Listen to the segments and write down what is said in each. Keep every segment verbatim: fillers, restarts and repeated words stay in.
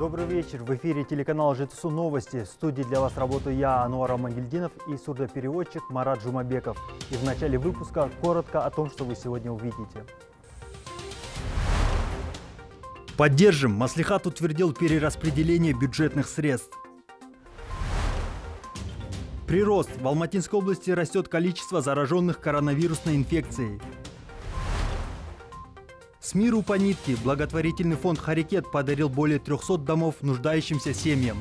Добрый вечер. В эфире телеканала ЖТСУ Новости. В студии для вас работаю я, Ануар Амангельдинов, и сурдопереводчик Марат Жумабеков. И в начале выпуска коротко о том, что вы сегодня увидите. Поддержим. Маслихат утвердил перераспределение бюджетных средств. Прирост. В Алматинской области растет количество зараженных коронавирусной инфекцией. С миру по нитке. Благотворительный фонд «Харекет» подарил более трёхсот домов нуждающимся семьям.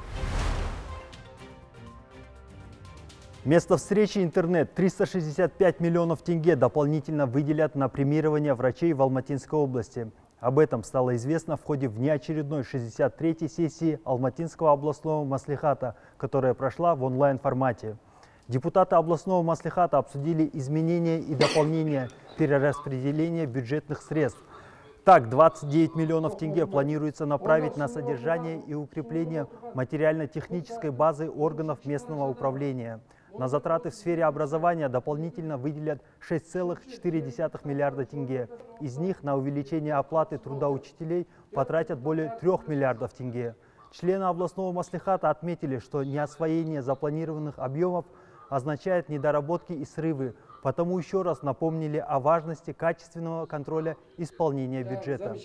Место встречи интернет. триста шестьдесят пять миллионов тенге дополнительно выделят на премирование врачей в Алматинской области. Об этом стало известно в ходе внеочередной шестьдесят третьей сессии Алматинского областного маслихата, которая прошла в онлайн-формате. Депутаты областного маслихата обсудили изменения и дополнения перераспределения бюджетных средств. Так, двадцать девять миллионов тенге планируется направить на содержание и укрепление материально-технической базы органов местного управления. На затраты в сфере образования дополнительно выделят шесть целых четыре десятых миллиарда тенге. Из них на увеличение оплаты труда учителей потратят более трёх миллиардов тенге. Члены областного маслихата отметили, что неосвоение запланированных объемов означает недоработки и срывы, потому еще раз напомнили о важности качественного контроля исполнения бюджета.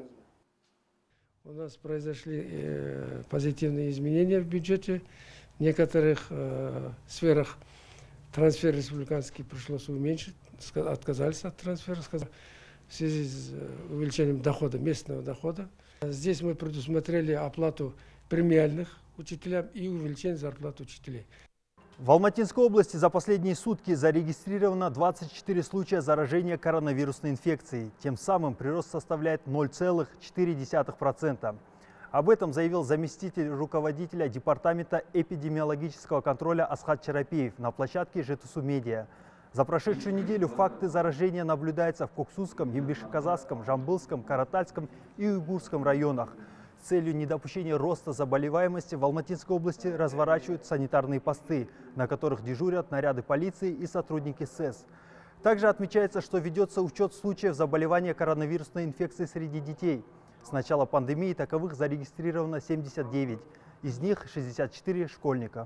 У нас произошли э, позитивные изменения в бюджете. В некоторых э, сферах трансфер республиканский пришлось уменьшить, отказались от трансфера в связи с увеличением дохода, местного дохода. Здесь мы предусмотрели оплату премиальных учителям и увеличение зарплаты учителей. В Алматинской области за последние сутки зарегистрировано двадцать четыре случая заражения коронавирусной инфекцией. Тем самым прирост составляет ноль целых четыре десятых процента. Об этом заявил заместитель руководителя Департамента эпидемиологического контроля Асхат Чарапиев на площадке ЖТСУ Медиа. За прошедшую неделю факты заражения наблюдаются в Коксусском, Ембиши-Казахском, Жамбылском, Каратальском и Уйгурском районах. С целью недопущения роста заболеваемости в Алматинской области разворачивают санитарные посты, на которых дежурят наряды полиции и сотрудники СЭС. Также отмечается, что ведется учет случаев заболевания коронавирусной инфекцией среди детей. С начала пандемии таковых зарегистрировано семьдесят девять, из них шестьдесят четыре школьника.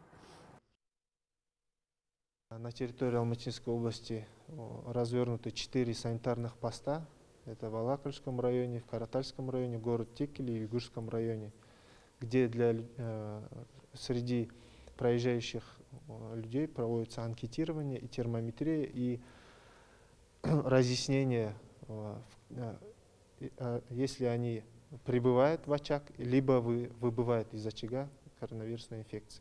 На территории Алматинской области развернуты четыре санитарных поста. Это в Алакальском районе, в Каратальском районе, город Текели и Уйгурском районе, где для, э, среди проезжающих людей проводится анкетирование и термометрия и разъяснение, э, э, если они прибывают в очаг, либо вы, выбывают из очага коронавирусной инфекции.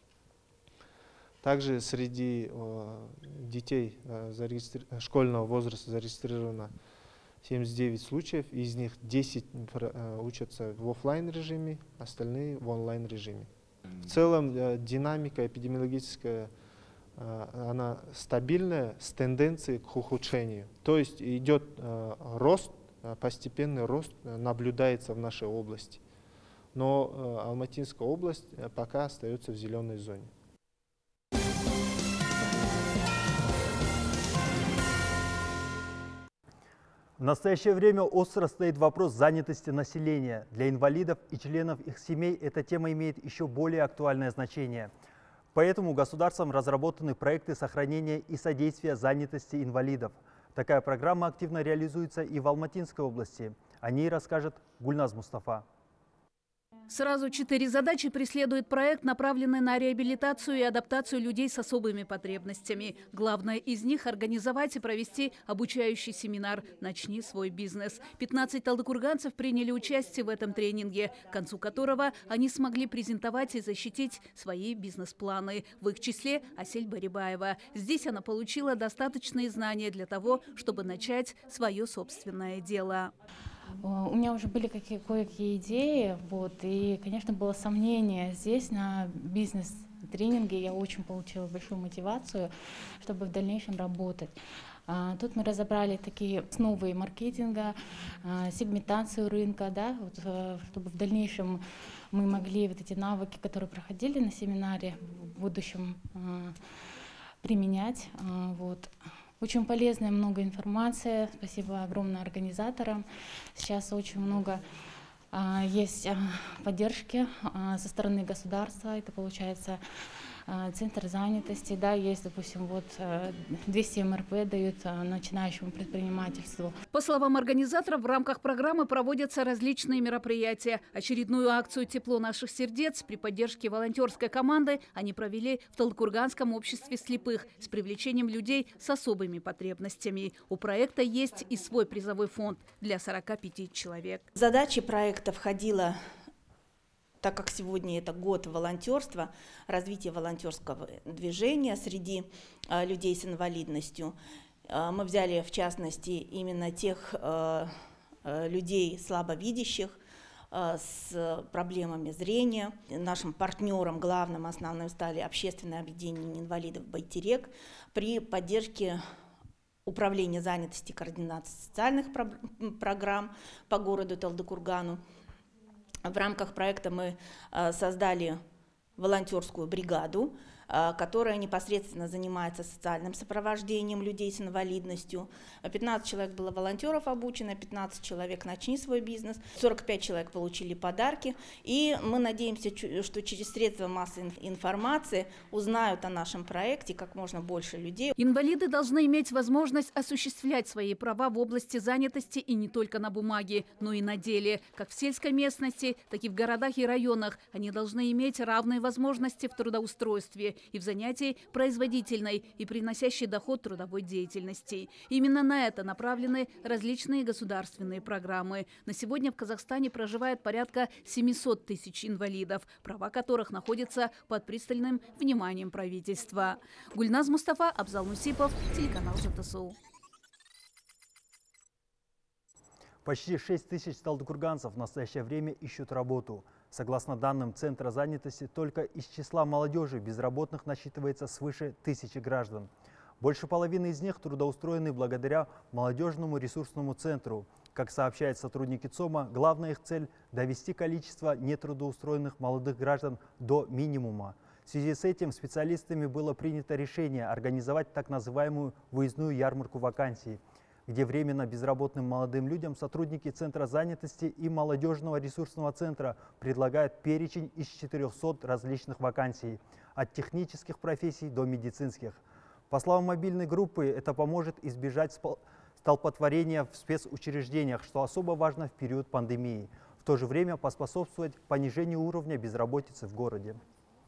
Также среди э, детей э, зарегистри... школьного возраста зарегистрировано семьдесят девять случаев, из них десять учатся в офлайн режиме, остальные в онлайн режиме. В целом динамика эпидемиологическая, она стабильная, с тенденцией к ухудшению. То есть идет рост, постепенный рост наблюдается в нашей области. Но Алматинская область пока остается в зеленой зоне. В настоящее время остро стоит вопрос занятости населения. Для инвалидов и членов их семей эта тема имеет еще более актуальное значение. Поэтому государством разработаны проекты сохранения и содействия занятости инвалидов. Такая программа активно реализуется и в Алматинской области. О ней расскажет Гульназ Мустафа. Сразу четыре задачи преследует проект, направленный на реабилитацию и адаптацию людей с особыми потребностями. Главное из них – организовать и провести обучающий семинар «Начни свой бизнес». пятнадцать талдыкурганцев приняли участие в этом тренинге, к концу которого они смогли презентовать и защитить свои бизнес-планы. В их числе Асель Барибаева. Здесь она получила достаточные знания для того, чтобы начать свое собственное дело. У меня уже были какие, кое-какие идеи, вот, и, конечно, было сомнение здесь на бизнес-тренинге. Я очень получила большую мотивацию, чтобы в дальнейшем работать. А, тут мы разобрали такие основы маркетинга, а, сегментацию рынка, да, вот, а, чтобы в дальнейшем мы могли вот эти навыки, которые проходили на семинаре, в будущем а, применять. А, вот. Очень полезная, много информации. Спасибо огромное организаторам. Сейчас очень много Есть поддержки со стороны государства, это получается центр занятости, да, есть, допустим, вот двести эм эр пэ дают начинающему предпринимательству. По словам организаторов, в рамках программы проводятся различные мероприятия. Очередную акцию «Тепло наших сердец» при поддержке волонтерской команды они провели в Талдыкурганском обществе слепых с привлечением людей с особыми потребностями. У проекта есть и свой призовой фонд для сорока пяти человек. В задачи проекта входило, так как сегодня это год волонтерства, развитие волонтерского движения среди э, людей с инвалидностью, э, мы взяли в частности именно тех э, э, людей слабовидящих э, с проблемами зрения. Нашим партнером, главным, основным стали общественное объединение инвалидов «Байтерек» при поддержке Управления занятости и координации социальных про программ по городу Талдыкургану. В рамках проекта мы создали волонтерскую бригаду, которая непосредственно занимается социальным сопровождением людей с инвалидностью. пятнадцать человек было волонтеров обучено, пятнадцать человек «Начни свой бизнес», сорок пять человек получили подарки. И мы надеемся, что через средства массовой информации узнают о нашем проекте как можно больше людей. Инвалиды должны иметь возможность осуществлять свои права в области занятости и не только на бумаге, но и на деле. Как в сельской местности, так и в городах и районах. Они должны иметь равные возможности в трудоустройстве и в занятии производительной и приносящей доход трудовой деятельности. Именно на это направлены различные государственные программы. На сегодня в Казахстане проживает порядка семисот тысяч инвалидов, права которых находятся под пристальным вниманием правительства. Гульназ Мустафа, Абзал Нусипов, телеканал ЖТСУ. Почти шесть тысяч талдыкурганцев в настоящее время ищут работу. Согласно данным Центра занятости, только из числа молодежи безработных насчитывается свыше тысячи граждан. Больше половины из них трудоустроены благодаря молодежному ресурсному центру. Как сообщают сотрудники ЦОМа, главная их цель – довести количество нетрудоустроенных молодых граждан до минимума. В связи с этим специалистами было принято решение организовать так называемую выездную ярмарку вакансий, где временно безработным молодым людям сотрудники Центра занятости и молодежного ресурсного центра предлагают перечень из четырёхсот различных вакансий, от технических профессий до медицинских. По словам мобильной группы, это поможет избежать столпотворения в спецучреждениях, что особо важно в период пандемии, в то же время поспособствовать понижению уровня безработицы в городе.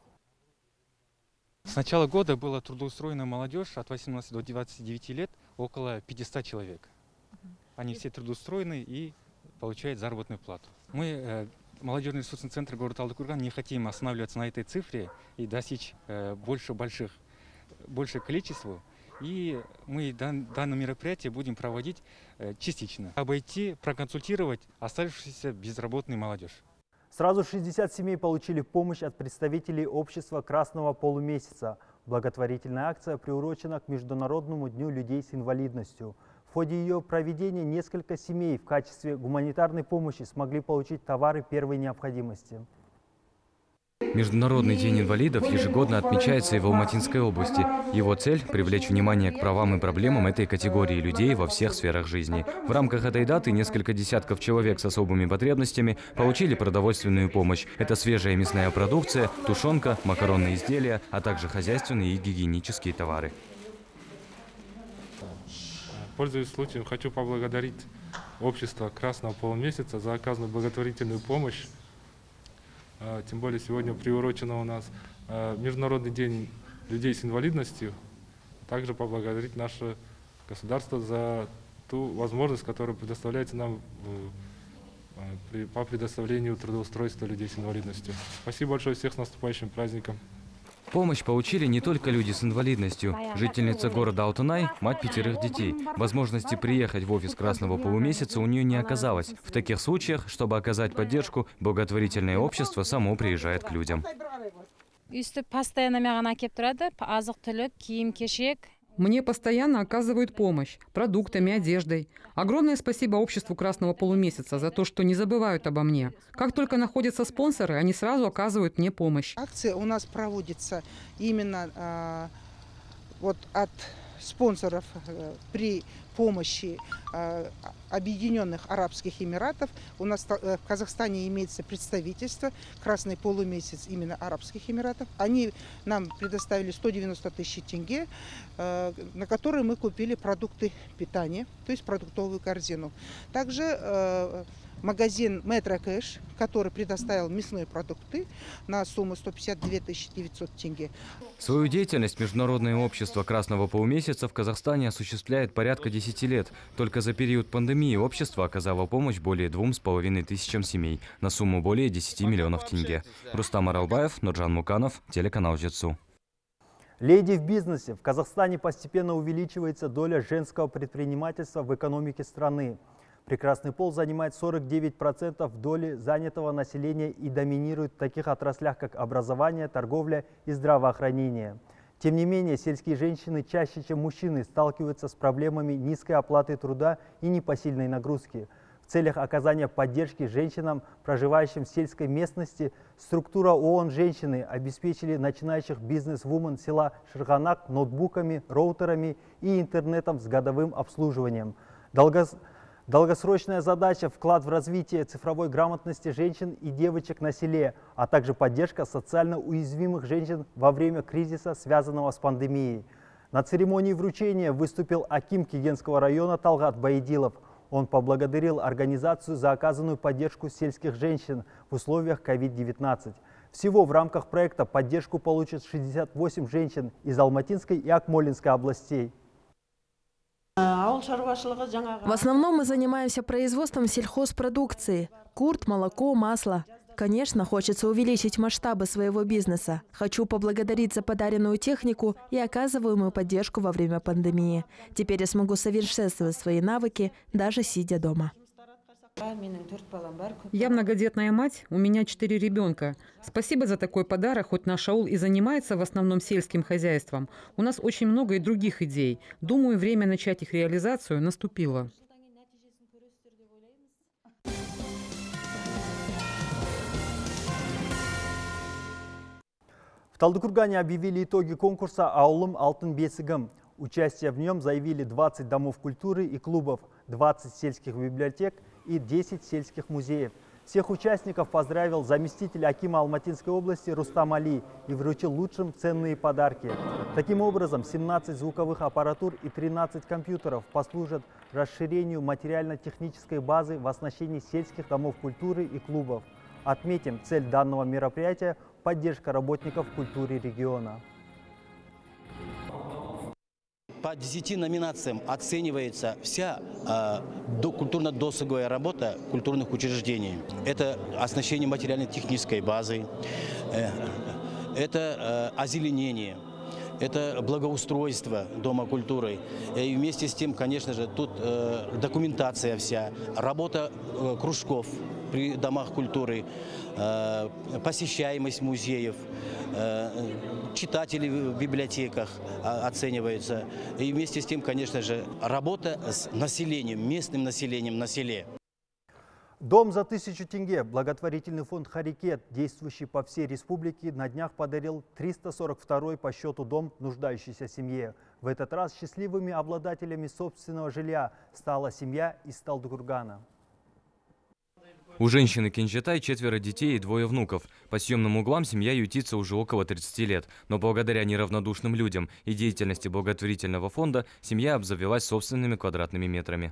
С начала года было трудоустроена молодежь от восемнадцати до двадцати девяти лет около пятисот человек. Они все трудоустроены и получают заработную плату. Мы, э, молодежный ресурсный центр города Талдыкурган, не хотим останавливаться на этой цифре и достичь э, больше больших, большее количество. И мы дан, данное мероприятие будем проводить э, частично. Обойти, проконсультировать оставшуюся безработную молодежь. Сразу шестьдесят семей получили помощь от представителей общества Красного полумесяца. Благотворительная акция приурочена к Международному дню людей с инвалидностью. В ходе ее проведения несколько семей в качестве гуманитарной помощи смогли получить товары первой необходимости. Международный день инвалидов ежегодно отмечается и в Алматинской области. Его цель – привлечь внимание к правам и проблемам этой категории людей во всех сферах жизни. В рамках этой даты несколько десятков человек с особыми потребностями получили продовольственную помощь. Это свежая мясная продукция, тушенка, макаронные изделия, а также хозяйственные и гигиенические товары. Пользуясь случаем, хочу поблагодарить общество Красного полумесяца за оказанную благотворительную помощь. Тем более сегодня приурочено у нас Международный день людей с инвалидностью. Также поблагодарить наше государство за ту возможность, которая предоставляется нам по предоставлению трудоустройства людей с инвалидностью. Спасибо большое, всех с наступающим праздником. Помощь получили не только люди с инвалидностью. Жительница города Алтынай – мать пятерых детей. Возможности приехать в офис Красного полумесяца у нее не оказалось. В таких случаях, чтобы оказать поддержку, благотворительное общество само приезжает к людям. Мне постоянно оказывают помощь продуктами, одеждой. Огромное спасибо обществу Красного полумесяца за то, что не забывают обо мне. Как только находятся спонсоры, они сразу оказывают мне помощь. Акция у нас проводится именно э, вот от спонсоров при помощи Объединенных Арабских Эмиратов. У нас в Казахстане имеется представительство «Красный полумесяц» именно Арабских Эмиратов. Они нам предоставили сто девяносто тысяч тенге, на которые мы купили продукты питания, то есть продуктовую корзину. Также магазин Метро Кэш, который предоставил мясные продукты на сумму сто пятьдесят две тысячи девятьсот тенге. Свою деятельность Международное общество Красного полумесяца в Казахстане осуществляет порядка десяти лет. Только за период пандемии общество оказало помощь более двум с половиной тысячам семей на сумму более десяти миллионов тенге. Рустам Аралбаев, Нурджан Муканов, телеканал Жетсу. Леди в бизнесе. В Казахстане постепенно увеличивается доля женского предпринимательства в экономике страны. Прекрасный пол занимает сорок девять процентов доли занятого населения и доминирует в таких отраслях, как образование, торговля и здравоохранение. Тем не менее, сельские женщины чаще, чем мужчины, сталкиваются с проблемами низкой оплаты труда и непосильной нагрузки. В целях оказания поддержки женщинам, проживающим в сельской местности, структура ООН «Женщины» обеспечили начинающих бизнес-вумен села Шырганак ноутбуками, роутерами и интернетом с годовым обслуживанием. Долгос... Долгосрочная задача – вклад в развитие цифровой грамотности женщин и девочек на селе, а также поддержка социально уязвимых женщин во время кризиса, связанного с пандемией. На церемонии вручения выступил аким Кегенского района Талгат Баедилов. Он поблагодарил организацию за оказанную поддержку сельских женщин в условиях ковид девятнадцать. Всего в рамках проекта поддержку получат шестьдесят восемь женщин из Алматинской и Акмолинской областей. В основном мы занимаемся производством сельхозпродукции – курт, молоко, масло. Конечно, хочется увеличить масштабы своего бизнеса. Хочу поблагодарить за подаренную технику и оказываемую поддержку во время пандемии. Теперь я смогу совершенствовать свои навыки, даже сидя дома. Я многодетная мать, у меня четыре ребенка. Спасибо за такой подарок, хоть наш аул и занимается в основном сельским хозяйством. У нас очень много и других идей. Думаю, время начать их реализацию наступило. В Талдыкургане объявили итоги конкурса «Аулым алтын бесігім». Участие в нем заявили двадцать домов культуры и клубов, двадцать сельских библиотек и десять сельских музеев. Всех участников поздравил заместитель акима Алматинской области Рустам Али и вручил лучшим ценные подарки. Таким образом, семнадцать звуковых аппаратур и тринадцать компьютеров послужат расширению материально-технической базы в оснащении сельских домов культуры и клубов. Отметим, цель данного мероприятия – поддержка работников культуры региона. По десяти номинациям оценивается вся э, культурно-досуговая работа культурных учреждений. Это оснащение материально-технической базой, э, это э, озеленение, это благоустройство Дома культуры. И вместе с тем, конечно же, тут э, документация вся, работа э, кружков при домах культуры, э, посещаемость музеев, э, читатели в библиотеках оцениваются. И вместе с тем, конечно же, работа с населением, местным населением на селе. Дом за тысячу тенге. Благотворительный фонд «Харикет», действующий по всей республике, на днях подарил триста сорок второй по счету дом нуждающейся семье. В этот раз счастливыми обладателями собственного жилья стала семья из Талдыкургана. У женщины Кенжетай четверо детей и двое внуков. По съемным углам семья ютится уже около тридцати лет. Но благодаря неравнодушным людям и деятельности благотворительного фонда семья обзавелась собственными квадратными метрами.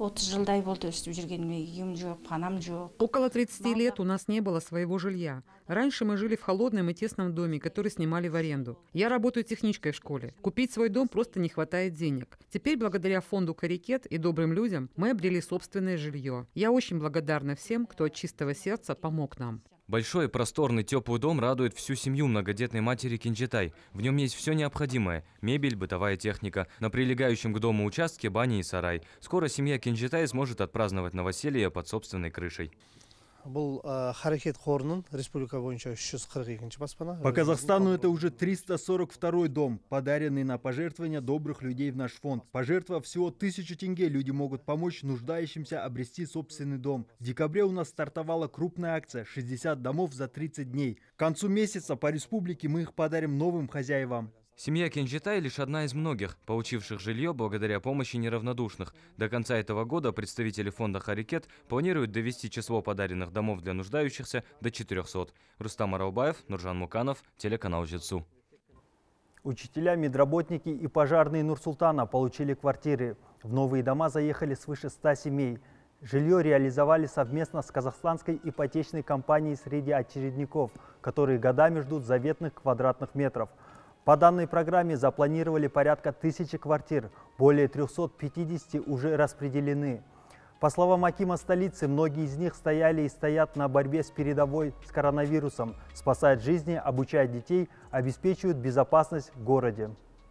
Около тридцати лет у нас не было своего жилья. Раньше мы жили в холодном и тесном доме, который снимали в аренду. Я работаю техничкой в школе. Купить свой дом просто не хватает денег. Теперь, благодаря фонду «Харикет» и добрым людям, мы обрели собственное жилье. Я очень благодарна всем, кто от чистого сердца помог нам. Большой, просторный, теплый дом радует всю семью многодетной матери Кенжетай. В нем есть все необходимое – мебель, бытовая техника. На прилегающем к дому участке баня и сарай. Скоро семья Кенжетай сможет отпраздновать новоселье под собственной крышей. По Казахстану это уже триста сорок второй дом, подаренный на пожертвования добрых людей в наш фонд. Пожертвовав всего тысячу тенге, люди могут помочь нуждающимся обрести собственный дом. В декабре у нас стартовала крупная акция – шестьдесят домов за тридцать дней. К концу месяца по республике мы их подарим новым хозяевам. Семья Кенжитай лишь одна из многих, получивших жилье благодаря помощи неравнодушных. До конца этого года представители фонда «Харекет» планируют довести число подаренных домов для нуждающихся до четырёхсот. Рустам Аралбаев, Нуржан Муканов, телеканал «Жетсу». Учителя, медработники и пожарные Нур-Султана получили квартиры. В новые дома заехали свыше ста семей. Жилье реализовали совместно с казахстанской ипотечной компанией среди очередников, которые годами ждут заветных квадратных метров. По данной программе запланировали порядка тысячи квартир, более трёхсот пятидесяти уже распределены. По словам акима столицы, многие из них стояли и стоят на борьбе с передовой с коронавирусом, спасают жизни, обучают детей, обеспечивают безопасность в городе.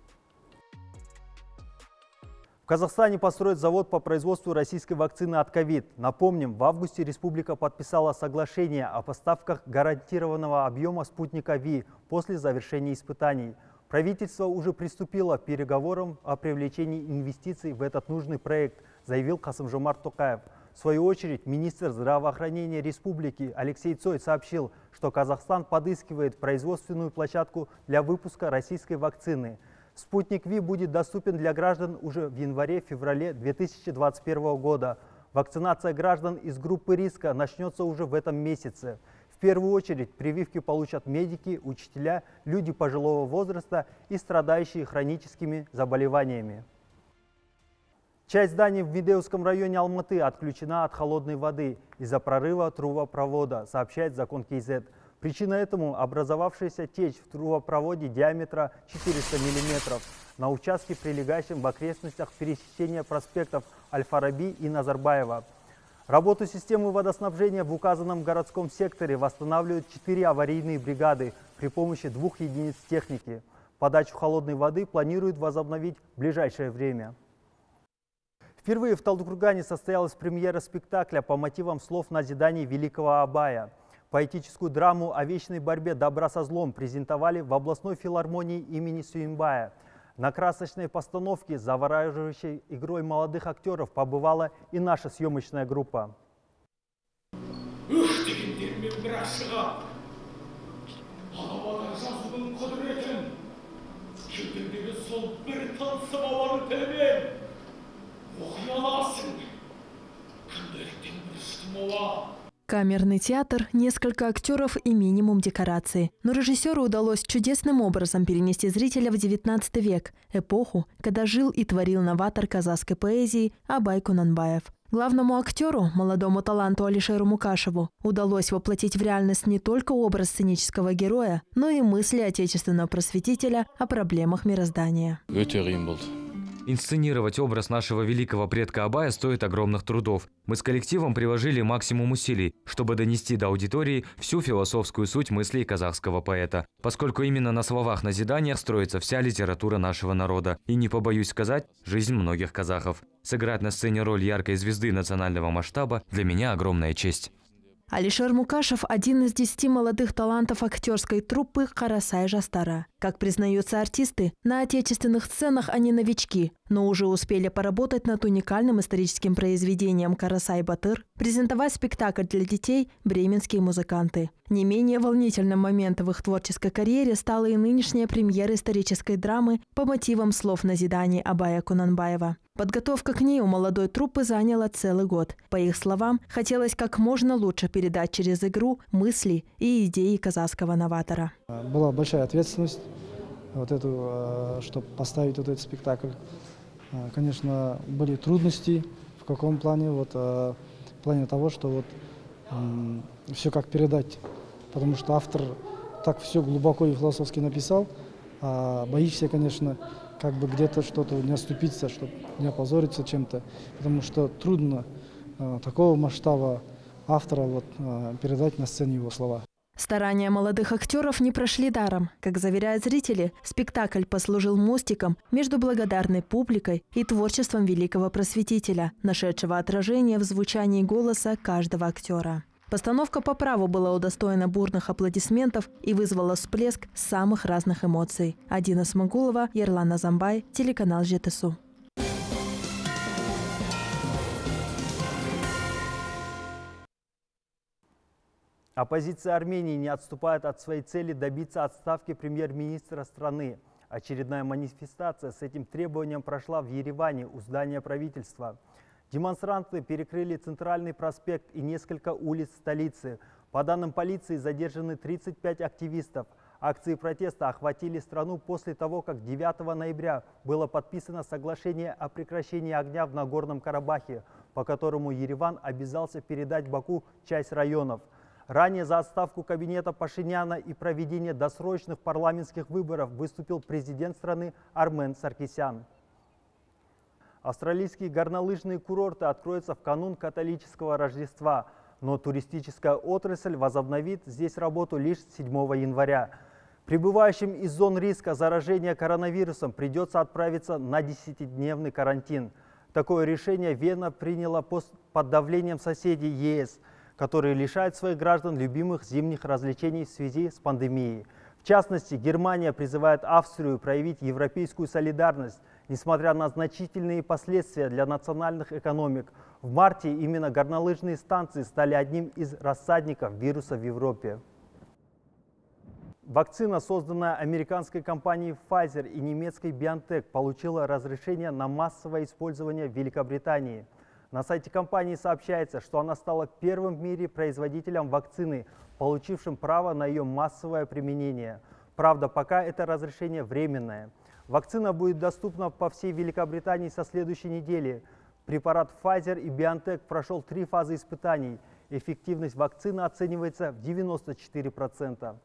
В Казахстане построят завод по производству российской вакцины от ковид. Напомним, в августе республика подписала соглашение о поставках гарантированного объема спутника Ви после завершения испытаний. Правительство уже приступило к переговорам о привлечении инвестиций в этот нужный проект, заявил Касым-Жомарт Токаев. В свою очередь, министр здравоохранения республики Алексей Цой сообщил, что Казахстан подыскивает производственную площадку для выпуска российской вакцины. Спутник Ви будет доступен для граждан уже в январе-феврале две тысячи двадцать первого года. Вакцинация граждан из группы риска начнется уже в этом месяце. В первую очередь прививки получат медики, учителя, люди пожилого возраста и страдающие хроническими заболеваниями. Часть зданий в Медеуском районе Алматы отключена от холодной воды из-за прорыва трубопровода, сообщает Закон КЗ. Причина этому – образовавшаяся течь в трубопроводе диаметра четыреста миллиметров на участке, прилегающем в окрестностях пересечения проспектов Аль-Фараби и Назарбаева. Работу системы водоснабжения в указанном городском секторе восстанавливают четыре аварийные бригады при помощи двух единиц техники. Подачу холодной воды планируют возобновить в ближайшее время. Впервые в Талдыкургане состоялась премьера спектакля по мотивам слов назиданий великого Абая. Поэтическую драму о вечной борьбе добра со злом презентовали в областной филармонии имени Сюимбая. На красочной постановке с завораживающей игрой молодых актеров побывала и наша съемочная группа. Камерный театр, несколько актеров и минимум декораций. Но режиссеру удалось чудесным образом перенести зрителя в девятнадцатый век, эпоху, когда жил и творил новатор казахской поэзии Абай Кунанбаев. Главному актеру, молодому таланту Алишеру Мукашеву, удалось воплотить в реальность не только образ сценического героя, но и мысли отечественного просветителя о проблемах мироздания. Инсценировать образ нашего великого предка Абая стоит огромных трудов. Мы с коллективом приложили максимум усилий, чтобы донести до аудитории всю философскую суть мыслей казахского поэта. Поскольку именно на словах назидания строится вся литература нашего народа. И не побоюсь сказать, жизнь многих казахов. Сыграть на сцене роль яркой звезды национального масштаба для меня огромная честь. Алишер Мукашев – один из десяти молодых талантов актерской труппы «Карасай Жастара». Как признаются артисты, на отечественных сценах они новички, но уже успели поработать над уникальным историческим произведением «Карасай Батыр», презентовать спектакль для детей бременские музыканты. Не менее волнительным моментом в их творческой карьере стала и нынешняя премьера исторической драмы по мотивам слов назиданий Абая Кунанбаева. Подготовка к ней у молодой труппы заняла целый год. По их словам, хотелось как можно лучше передать через игру мысли и идеи казахского новатора. Была большая ответственность, вот эту, чтобы поставить вот этот спектакль. Конечно, были трудности. В каком плане? Вот, в плане того, что вот все как передать. Потому что автор так все глубоко и философски написал. А боишься, конечно, как бы где-то что-то не оступиться, чтобы не опозориться чем-то. Потому что трудно э, такого масштаба автора вот, э, передать на сцене его слова. Старания молодых актеров не прошли даром. Как заверяют зрители, спектакль послужил мостиком между благодарной публикой и творчеством великого просветителя, нашедшего отражение в звучании голоса каждого актера. Постановка по праву была удостоена бурных аплодисментов и вызвала всплеск самых разных эмоций. Адина Смагулова, Ерлан Азамбай, телеканал ЖТСУ. Оппозиция Армении не отступает от своей цели добиться отставки премьер-министра страны. Очередная манифестация с этим требованием прошла в Ереване у здания правительства. Демонстранты перекрыли центральный проспект и несколько улиц столицы. По данным полиции, задержаны тридцать пять активистов. Акции протеста охватили страну после того, как девятого ноября было подписано соглашение о прекращении огня в Нагорном Карабахе, по которому Ереван обязался передать Баку часть районов. Ранее за отставку кабинета Пашиняна и проведение досрочных парламентских выборов выступил президент страны Армен Саркисян. Австралийские горнолыжные курорты откроются в канун католического Рождества, но туристическая отрасль возобновит здесь работу лишь седьмого января. Прибывающим из зон риска заражения коронавирусом придется отправиться на десятидневный карантин. Такое решение Вена приняла под давлением соседей ЕС, которые лишают своих граждан любимых зимних развлечений в связи с пандемией. В частности, Германия призывает Австрию проявить европейскую солидарность, несмотря на значительные последствия для национальных экономик. В марте именно горнолыжные станции стали одним из рассадников вируса в Европе. Вакцина, созданная американской компанией Pfizer и немецкой BioNTech, получила разрешение на массовое использование в Великобритании. На сайте компании сообщается, что она стала первым в мире производителем вакцины, получившим право на ее массовое применение. Правда, пока это разрешение временное. Вакцина будет доступна по всей Великобритании со следующей недели. Препарат Pfizer и BioNTech прошел три фазы испытаний. Эффективность вакцины оценивается в девяноста четырёх процентах.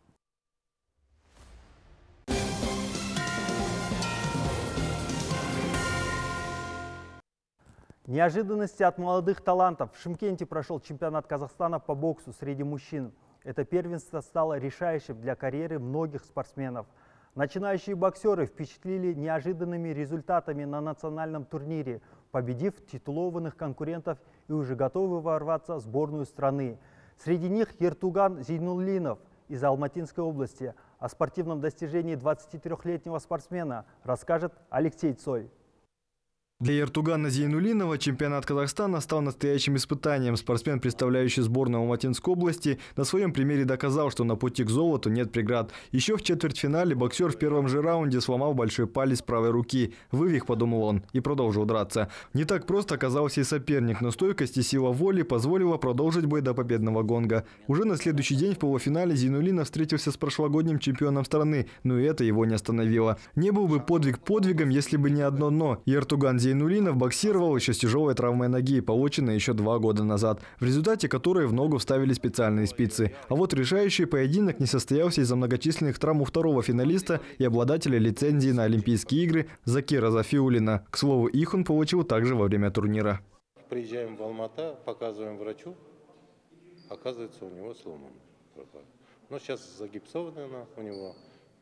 Неожиданности от молодых талантов. В Шымкенте прошел чемпионат Казахстана по боксу среди мужчин. Это первенство стало решающим для карьеры многих спортсменов. Начинающие боксеры впечатлили неожиданными результатами на национальном турнире, победив титулованных конкурентов и уже готовы ворваться в сборную страны. Среди них Ертуган Зейнуллинов из Алматинской области. О спортивном достижении двадцатитрёхлетнего спортсмена расскажет Алексей Цой. Для Ертугана Зейнуллинова чемпионат Казахстана стал настоящим испытанием. Спортсмен, представляющий сборную Алматинской области, на своем примере доказал, что на пути к золоту нет преград. Еще в четвертьфинале боксер в первом же раунде сломал большой палец правой руки. Вывих, подумал он, и продолжил драться. Не так просто оказался и соперник, но стойкость и сила воли позволила продолжить бой до победного гонга. Уже на следующий день в полуфинале Зейнуллинов встретился с прошлогодним чемпионом страны, но и это его не остановило. Не был бы подвиг подвигом, если бы не одно «но». Ертуган Зейнуллинов боксировал еще с тяжелой травмой ноги, полученной еще два года назад, в результате которой в ногу вставили специальные спицы. А вот решающий поединок не состоялся из-за многочисленных травм у второго финалиста и обладателя лицензии на Олимпийские игры Закира Зафиуллина. К слову, их он получил также во время турнира. Приезжаем в Алматы, показываем врачу, оказывается, у него сломан. Но сейчас загипсована она у него.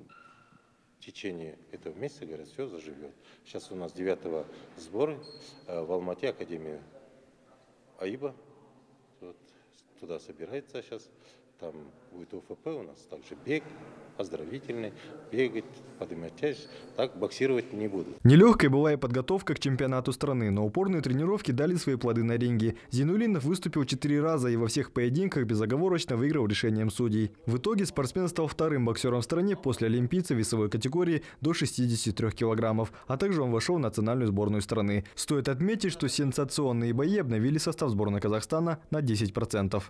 В течение этого месяца, говорят, все заживет. Сейчас у нас девятого сборы в Алмате, Академия АИБа. Вот, туда собирается сейчас. Там будет ОФП у нас, также бег, оздоровительный, бегать, поднимать тяжесть. Так боксировать не будут. Нелегкой была и подготовка к чемпионату страны, но упорные тренировки дали свои плоды на ринге. Зейнуллинов выступил четыре раза и во всех поединках безоговорочно выиграл решением судей. В итоге спортсмен стал вторым боксером в стране после олимпийца весовой категории до шестидесяти трёх килограммов, а также он вошел в национальную сборную страны. Стоит отметить, что сенсационные бои обновили состав сборной Казахстана на десять процентов.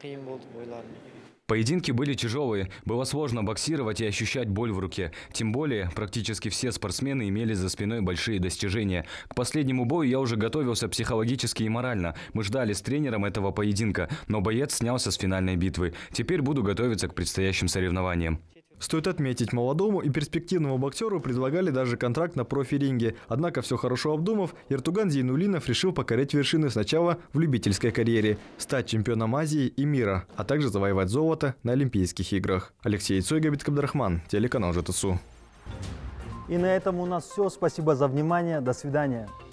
Поединки были тяжелые, было сложно боксировать и ощущать боль в руке. Тем более, практически все спортсмены имели за спиной большие достижения. К последнему бою я уже готовился психологически и морально. Мы ждали с тренером этого поединка, но боец снялся с финальной битвы. Теперь буду готовиться к предстоящим соревнованиям. Стоит отметить, молодому и перспективному боксеру предлагали даже контракт на профи-ринге. Однако, все хорошо обдумав, Ертуган Зейнуллинов решил покорять вершины сначала в любительской карьере, стать чемпионом Азии и мира, а также завоевать золото на Олимпийских играх. Алексей Цой, Габит Кабдрахман, телеканал ЖТСУ. И на этом у нас все. Спасибо за внимание. До свидания.